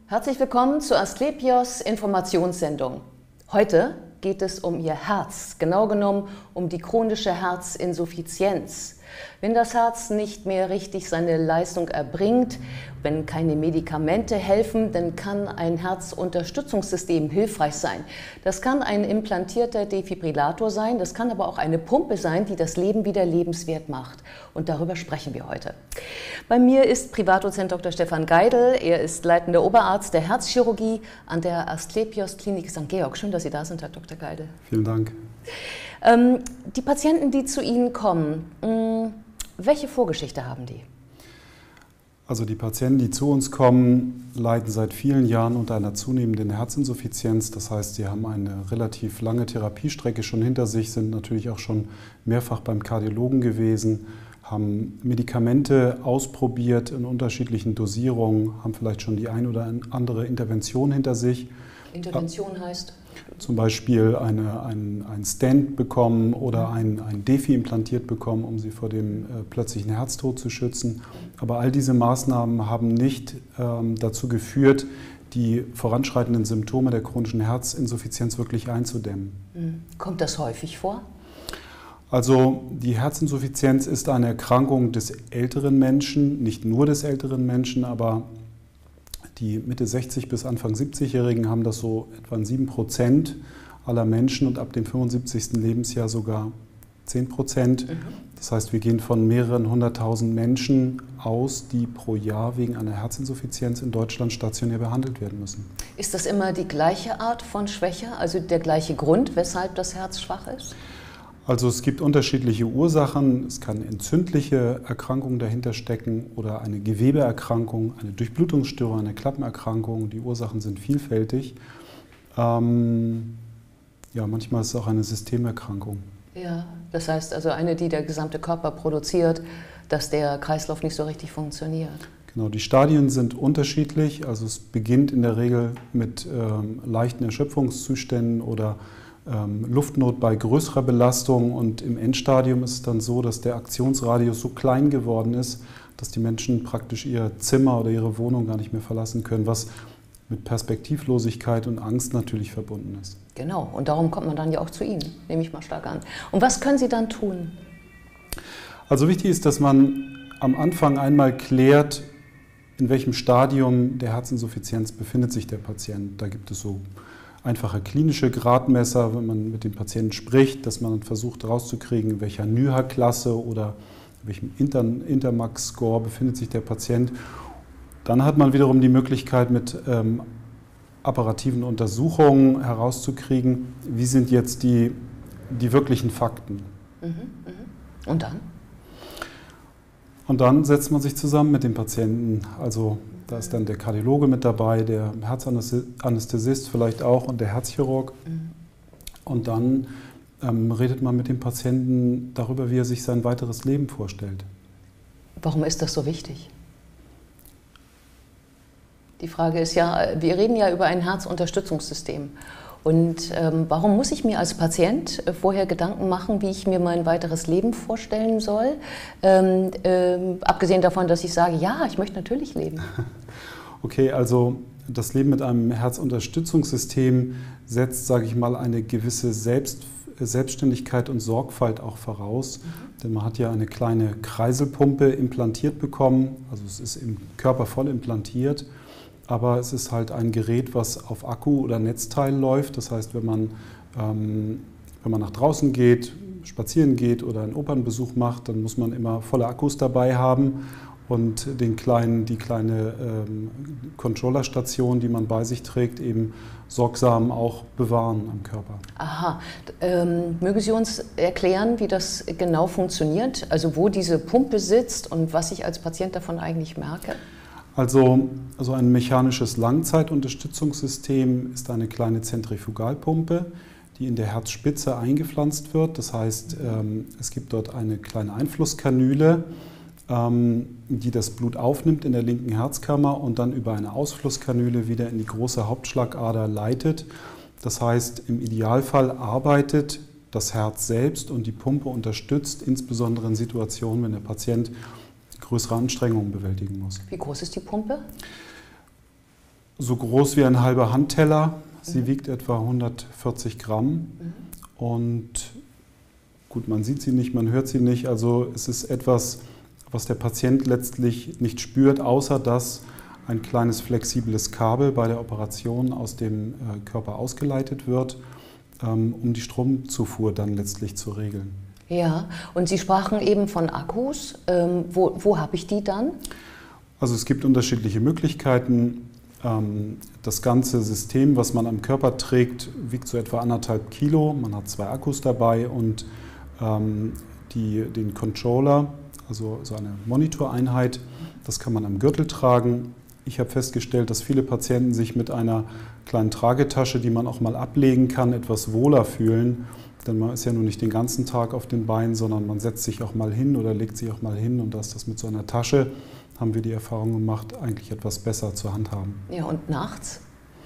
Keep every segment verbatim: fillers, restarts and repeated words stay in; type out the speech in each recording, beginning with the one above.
Herzlich willkommen zur Asklepios Informationssendung. Heute geht es um Ihr Herz, genau genommen um die chronische Herzinsuffizienz. Wenn das Herz nicht mehr richtig seine Leistung erbringt, wenn keine Medikamente helfen, dann kann ein Herzunterstützungssystem hilfreich sein. Das kann ein implantierter Defibrillator sein, das kann aber auch eine Pumpe sein, die das Leben wieder lebenswert macht. Und darüber sprechen wir heute. Bei mir ist Privatdozent Doktor Stefan Geidel. Er ist leitender Oberarzt der Herzchirurgie an der Asklepios Klinik Sankt Georg. Schön, dass Sie da sind, Herr Doktor Geidel. Vielen Dank. Ähm, die Patienten, die zu Ihnen kommen, mh, welche Vorgeschichte haben die? Also die Patienten, die zu uns kommen, leiden seit vielen Jahren unter einer zunehmenden Herzinsuffizienz. Das heißt, sie haben eine relativ lange Therapiestrecke schon hinter sich, sind natürlich auch schon mehrfach beim Kardiologen gewesen, haben Medikamente ausprobiert in unterschiedlichen Dosierungen, haben vielleicht schon die ein oder andere Intervention hinter sich. Intervention heißt? Zum Beispiel eine, ein, ein Stent bekommen oder ein, ein Defi implantiert bekommen, um sie vor dem äh, plötzlichen Herztod zu schützen. Aber all diese Maßnahmen haben nicht ähm, dazu geführt, die voranschreitenden Symptome der chronischen Herzinsuffizienz wirklich einzudämmen. Kommt das häufig vor? Also die Herzinsuffizienz ist eine Erkrankung des älteren Menschen, nicht nur des älteren Menschen, aber die Mitte sechzig bis Anfang siebzigjährigen haben das so etwa sieben Prozent aller Menschen und ab dem fünfundsiebzigsten Lebensjahr sogar zehn Prozent. Mhm. Das heißt, wir gehen von mehreren hunderttausend Menschen aus, die pro Jahr wegen einer Herzinsuffizienz in Deutschland stationär behandelt werden müssen. Ist das immer die gleiche Art von Schwäche, also der gleiche Grund, weshalb das Herz schwach ist? Also es gibt unterschiedliche Ursachen. Es kann entzündliche Erkrankungen dahinter stecken oder eine Gewebeerkrankung, eine Durchblutungsstörung, eine Klappenerkrankung. Die Ursachen sind vielfältig. Ähm, ja, manchmal ist es auch eine Systemerkrankung. Ja, das heißt also eine, die der gesamte Körper produziert, dass der Kreislauf nicht so richtig funktioniert. Genau, die Stadien sind unterschiedlich. Also es beginnt in der Regel mit ähm, leichten Erschöpfungszuständen oder ähm, Luftnot bei größerer Belastung, und im Endstadium ist es dann so, dass der Aktionsradius so klein geworden ist, dass die Menschen praktisch ihr Zimmer oder ihre Wohnung gar nicht mehr verlassen können, was mit Perspektivlosigkeit und Angst natürlich verbunden ist. Genau, und darum kommt man dann ja auch zu Ihnen, nehme ich mal stark an. Und was können Sie dann tun? Also wichtig ist, dass man am Anfang einmal klärt, in welchem Stadium der Herzinsuffizienz befindet sich der Patient. Da gibt es so einfache klinische Gradmesser, wenn man mit dem Patienten spricht, dass man versucht herauszukriegen, in welcher N Y H A-Klasse oder in welchem Inter Intermax-Score befindet sich der Patient. Dann hat man wiederum die Möglichkeit, mit ähm, apparativen Untersuchungen herauszukriegen, wie sind jetzt die, die wirklichen Fakten. Mhm, mh. Und dann? Und dann setzt man sich zusammen mit dem Patienten. Also da ist dann der Kardiologe mit dabei, der Herzanästhesist vielleicht auch und der Herzchirurg. Mhm. Und dann ähm, redet man mit dem Patienten darüber, wie er sich sein weiteres Leben vorstellt. Warum ist das so wichtig? Die Frage ist ja, wir reden ja über ein Herzunterstützungssystem. Und ähm, warum muss ich mir als Patient vorher Gedanken machen, wie ich mir mein weiteres Leben vorstellen soll? Ähm, ähm, abgesehen davon, dass ich sage, ja, ich möchte natürlich leben. Okay, also das Leben mit einem Herzunterstützungssystem setzt, sage ich mal, eine gewisse Selbst, Selbstständigkeit und Sorgfalt auch voraus. Mhm. Denn man hat ja eine kleine Kreiselpumpe implantiert bekommen, also es ist im Körper voll implantiert. Aber es ist halt ein Gerät, was auf Akku oder Netzteil läuft. Das heißt, wenn man, ähm, wenn man nach draußen geht, spazieren geht oder einen Opernbesuch macht, dann muss man immer volle Akkus dabei haben und den kleinen, die kleine ähm, Controllerstation, die man bei sich trägt, eben sorgsam auch bewahren am Körper. Aha. Ähm, mögen Sie uns erklären, wie das genau funktioniert? Also wo diese Pumpe sitzt und was ich als Patient davon eigentlich merke? Also, also ein mechanisches Langzeitunterstützungssystem ist eine kleine Zentrifugalpumpe, die in der Herzspitze eingepflanzt wird. Das heißt, ähm, es gibt dort eine kleine Einflusskanüle, ähm, die das Blut aufnimmt in der linken Herzkammer und dann über eine Ausflusskanüle wieder in die große Hauptschlagader leitet. Das heißt, im Idealfall arbeitet das Herz selbst und die Pumpe unterstützt, insbesondere in Situationen, wenn der Patient größere Anstrengungen bewältigen muss. Wie groß ist die Pumpe? so groß wie ein halber Handteller. Sie mhm. wiegt etwa hundertvierzig Gramm. Mhm. Und gut, man sieht sie nicht, man hört sie nicht. Also es ist etwas, was der Patient letztlich nicht spürt, außer dass ein kleines flexibles Kabel bei der Operation aus dem Körper ausgeleitet wird, um die Stromzufuhr dann letztlich zu regeln. Ja, und Sie sprachen eben von Akkus. Ähm, wo wo habe ich die dann? Also es gibt unterschiedliche Möglichkeiten. Das ganze System, was man am Körper trägt, wiegt so etwa anderthalb Kilo. Man hat zwei Akkus dabei und die, den Controller, also so eine Monitoreinheit, das kann man am Gürtel tragen. Ich habe festgestellt, dass viele Patienten sich mit einer kleinen Tragetasche, die man auch mal ablegen kann, etwas wohler fühlen. Denn man ist ja nun nicht den ganzen Tag auf den Beinen, sondern man setzt sich auch mal hin oder legt sich auch mal hin. Und da ist das mit so einer Tasche, haben wir die Erfahrung gemacht, eigentlich etwas besser zu handhaben. Ja, und nachts?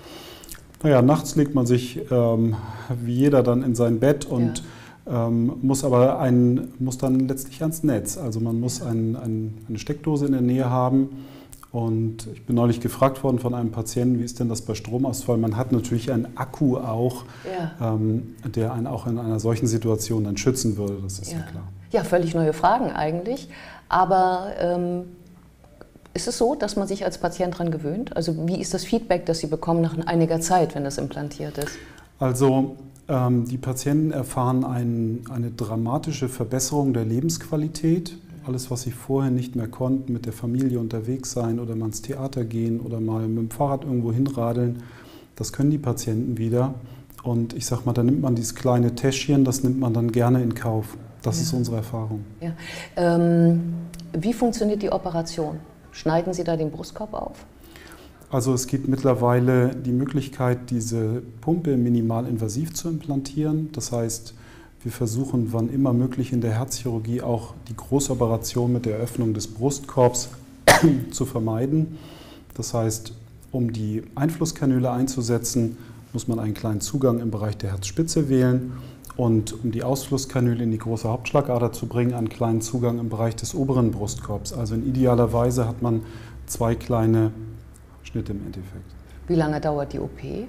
Naja, nachts legt man sich ähm, wie jeder dann in sein Bett und ja. ähm, muss aber ein, muss dann letztlich ans Netz. Also man muss ein, ein, eine Steckdose in der Nähe haben. Und ich bin neulich gefragt worden von einem Patienten, wie ist denn das bei Stromausfall? Man hat natürlich einen Akku auch, ja. ähm, der einen auch in einer solchen Situation dann schützen würde, das ist ja, ja klar. Ja, völlig neue Fragen eigentlich. Aber ähm, ist es so, dass man sich als Patient daran gewöhnt? Also wie ist das Feedback, das Sie bekommen nach einiger Zeit, wenn das implantiert ist? Also ähm, die Patienten erfahren ein, eine dramatische Verbesserung der Lebensqualität. Alles, was sie vorher nicht mehr konnten, mit der Familie unterwegs sein oder mal ins Theater gehen oder mal mit dem Fahrrad irgendwo hinradeln, das können die Patienten wieder. Und ich sag mal, da nimmt man dieses kleine Täschchen, das nimmt man dann gerne in Kauf. Das ja. ist unsere Erfahrung. Ja. Ähm, wie funktioniert die Operation? Schneiden Sie da den Brustkorb auf? Also es gibt mittlerweile die Möglichkeit, diese Pumpe minimalinvasiv zu implantieren. Das heißt, wir versuchen, wann immer möglich in der Herzchirurgie auch die Großoperation mit der Öffnung des Brustkorbs zu vermeiden. Das heißt, um die Einflusskanüle einzusetzen, muss man einen kleinen Zugang im Bereich der Herzspitze wählen und um die Ausflusskanüle in die große Hauptschlagader zu bringen, einen kleinen Zugang im Bereich des oberen Brustkorbs. Also in idealer Weise hat man zwei kleine Schnitte im Endeffekt. Wie lange dauert die O P?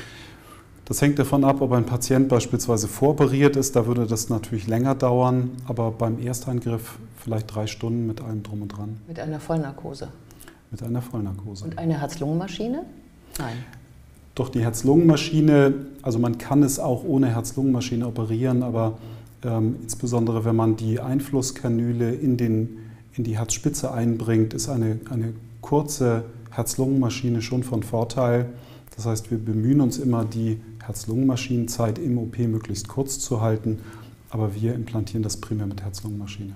Das hängt davon ab, ob ein Patient beispielsweise voroperiert ist, da würde das natürlich länger dauern, aber beim Ersteingriff vielleicht drei Stunden mit allem drum und dran. Mit einer Vollnarkose? Mit einer Vollnarkose. Und eine Herz-Lungen-Maschine? Nein. Doch die Herz-Lungen-Maschine, also man kann es auch ohne Herz-Lungen-Maschine operieren, aber ähm, insbesondere wenn man die Einflusskanüle in, den, in die Herzspitze einbringt, ist eine, eine kurze Herz-Lungen-Maschine schon von Vorteil. Das heißt, wir bemühen uns immer, die Herz-Lungen-Maschinenzeit im O P möglichst kurz zu halten, aber wir implantieren das primär mit Herz-Lungen-Maschine.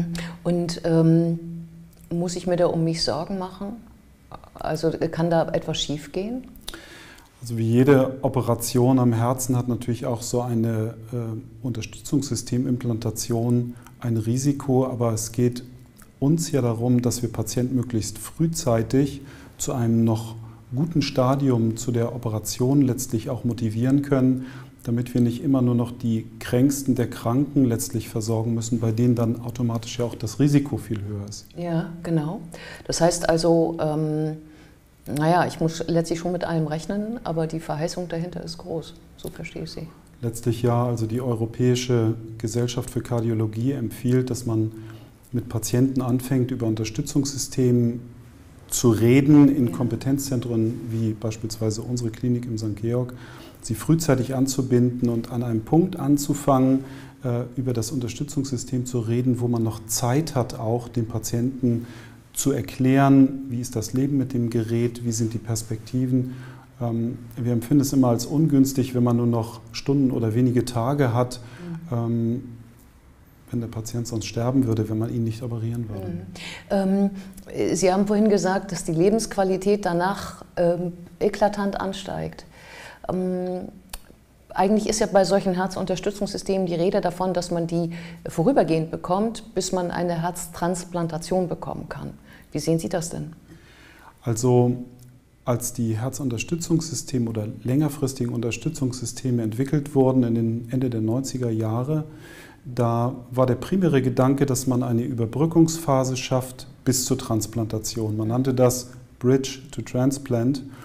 Und ähm, muss ich mir da um mich Sorgen machen? Also kann da etwas schief gehen? Also wie jede Operation am Herzen hat natürlich auch so eine äh, Unterstützungssystemimplantation ein Risiko, aber es geht uns ja darum, dass wir Patienten möglichst frühzeitig zu einem noch guten Stadium zu der Operation letztlich auch motivieren können, damit wir nicht immer nur noch die Kränksten der Kranken letztlich versorgen müssen, bei denen dann automatisch ja auch das Risiko viel höher ist. Ja, genau. Das heißt also, ähm, naja, ich muss letztlich schon mit allem rechnen, aber die Verheißung dahinter ist groß. So verstehe ich Sie. Letztlich ja, also die Europäische Gesellschaft für Kardiologie empfiehlt, dass man mit Patienten anfängt, über Unterstützungssysteme zu reden in Kompetenzzentren wie beispielsweise unsere Klinik im Sankt Georg, sie frühzeitig anzubinden und an einem Punkt anzufangen, äh, über das Unterstützungssystem zu reden, wo man noch Zeit hat, auch dem Patienten zu erklären, wie ist das Leben mit dem Gerät, wie sind die Perspektiven. Ähm, wir empfinden es immer als ungünstig, wenn man nur noch Stunden oder wenige Tage hat, mhm. ähm, wenn der Patient sonst sterben würde, wenn man ihn nicht operieren würde. Mhm. Ähm, Sie haben vorhin gesagt, dass die Lebensqualität danach ähm, eklatant ansteigt. Ähm, eigentlich ist ja bei solchen Herzunterstützungssystemen die Rede davon, dass man die vorübergehend bekommt, bis man eine Herztransplantation bekommen kann. Wie sehen Sie das denn? Also als die Herzunterstützungssysteme oder längerfristigen Unterstützungssysteme entwickelt wurden in den Ende der neunziger Jahre, da war der primäre Gedanke, dass man eine Überbrückungsphase schafft bis zur Transplantation. Man nannte das Bridge to Transplant.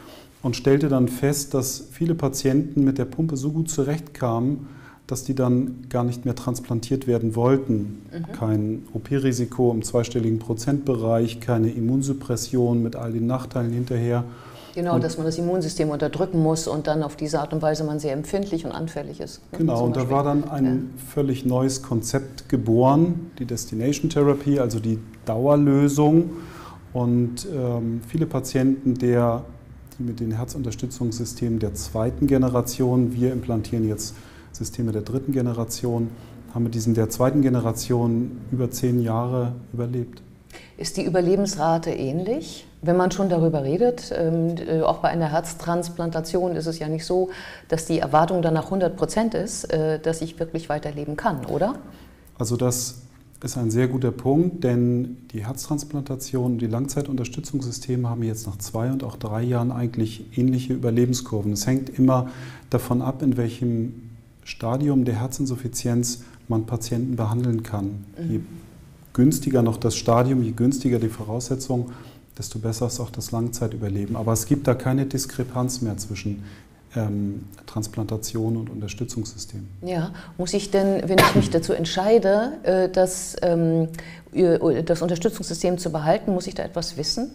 und stellte dann fest, dass viele Patienten mit der Pumpe so gut zurechtkamen, dass die dann gar nicht mehr transplantiert werden wollten. Mhm. Kein O P-Risiko im zweistelligen Prozentbereich, keine Immunsuppression mit all den Nachteilen hinterher. Genau, und dass man das Immunsystem unterdrücken muss und dann auf diese Art und Weise man sehr empfindlich und anfällig ist. Ne? Genau, und da war dann ein ja. völlig neues Konzept geboren, die Destination Therapy, also die Dauerlösung. Und ähm, viele Patienten, der, die mit den Herzunterstützungssystemen der zweiten Generation, wir implantieren jetzt Systeme der dritten Generation, haben mit diesen der zweiten Generation über zehn Jahre überlebt. Ist die Überlebensrate ähnlich? Wenn man schon darüber redet, ähm, auch bei einer Herztransplantation ist es ja nicht so, dass die Erwartung danach hundert Prozent ist, äh, dass ich wirklich weiterleben kann, oder? Also das ist ein sehr guter Punkt, denn die Herztransplantation, die Langzeitunterstützungssysteme haben jetzt nach zwei und auch drei Jahren eigentlich ähnliche Überlebenskurven. Es hängt immer davon ab, in welchem Stadium der Herzinsuffizienz man Patienten behandeln kann. Mhm. Je günstiger noch das Stadium, je günstiger die Voraussetzung, desto besser ist auch das Langzeitüberleben. Aber es gibt da keine Diskrepanz mehr zwischen ähm, Transplantation und Unterstützungssystem. Ja, muss ich denn, wenn ich mich dazu entscheide, äh, das, ähm, das Unterstützungssystem zu behalten, muss ich da etwas wissen?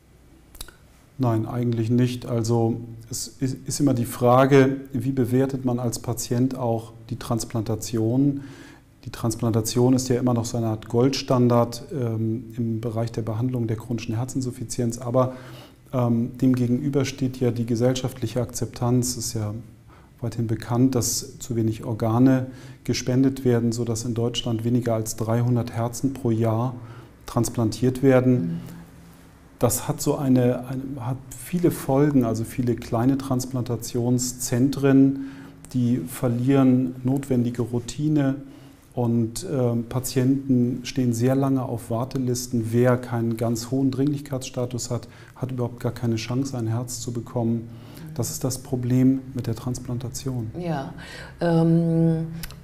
Nein, eigentlich nicht. Also es ist, ist immer die Frage, wie bewertet man als Patient auch die Transplantation? Die Transplantation ist ja immer noch so eine Art Goldstandard ähm, im Bereich der Behandlung der chronischen Herzinsuffizienz, aber ähm, dem gegenüber steht ja die gesellschaftliche Akzeptanz. Es ist ja weithin bekannt, dass zu wenig Organe gespendet werden, sodass in Deutschland weniger als dreihundert Herzen pro Jahr transplantiert werden. Das hat so eine, eine hat viele Folgen, also viele kleine Transplantationszentren, die verlieren notwendige Routine. Und äh, Patienten stehen sehr lange auf Wartelisten. Wer keinen ganz hohen Dringlichkeitsstatus hat, hat überhaupt gar keine Chance, ein Herz zu bekommen. Das ist das Problem mit der Transplantation. Ja. Ähm,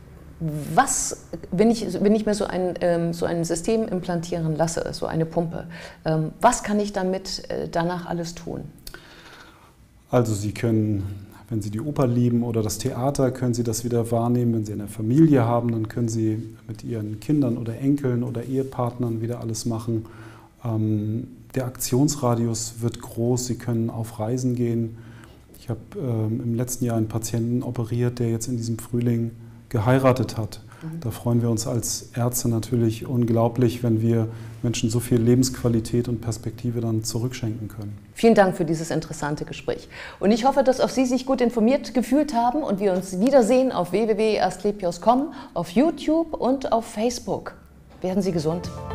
was, wenn ich, wenn ich mir so ein, ähm, so ein System implantieren lasse, so eine Pumpe, ähm, was kann ich damit äh, danach alles tun? Also Sie können... Wenn Sie die Oper lieben oder das Theater, können Sie das wieder wahrnehmen. Wenn Sie eine Familie haben, dann können Sie mit Ihren Kindern oder Enkeln oder Ehepartnern wieder alles machen. Ähm, der Aktionsradius wird groß. Sie können auf Reisen gehen. Ich habe ähm, im letzten Jahr einen Patienten operiert, der jetzt in diesem Frühling geheiratet hat. Mhm. Da freuen wir uns als Ärzte natürlich unglaublich, wenn wir Menschen so viel Lebensqualität und Perspektive dann zurückschenken können. Vielen Dank für dieses interessante Gespräch. Und ich hoffe, dass auch Sie sich gut informiert gefühlt haben und wir uns wiedersehen auf w w w punkt asklepios punkt com, auf YouTube und auf Facebook. Werden Sie gesund.